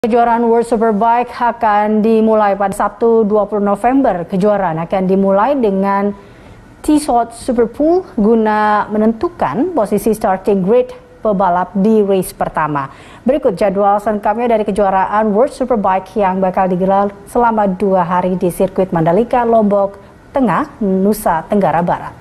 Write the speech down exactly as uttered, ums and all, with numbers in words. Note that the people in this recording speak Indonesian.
Kejuaraan World Superbike akan dimulai pada Sabtu dua puluh November. Kejuaraan akan dimulai dengan T-Shot Superpool guna menentukan posisi starting grid pebalap di race pertama. Berikut jadwal selengkapnya dari kejuaraan World Superbike yang bakal digelar selama dua hari di sirkuit Mandalika, Lombok Tengah, Nusa Tenggara Barat.